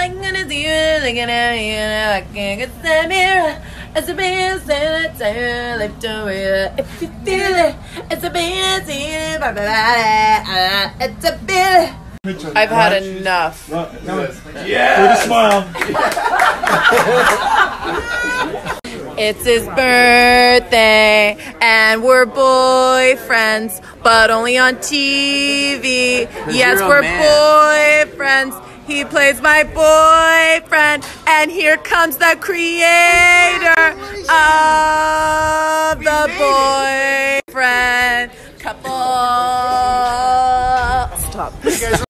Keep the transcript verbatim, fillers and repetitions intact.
I'm gonna see you looking at me and I can't get the mirror. It's a bit sad, I lift away. If you feel it, it's a bit it's a bit. I've had enough. Yeah. With a smile. It's his birthday and we're boyfriends, but only on T V. Yes, we're boyfriends. He plays my boyfriend, and here comes the creator of the boyfriend couple. Stop.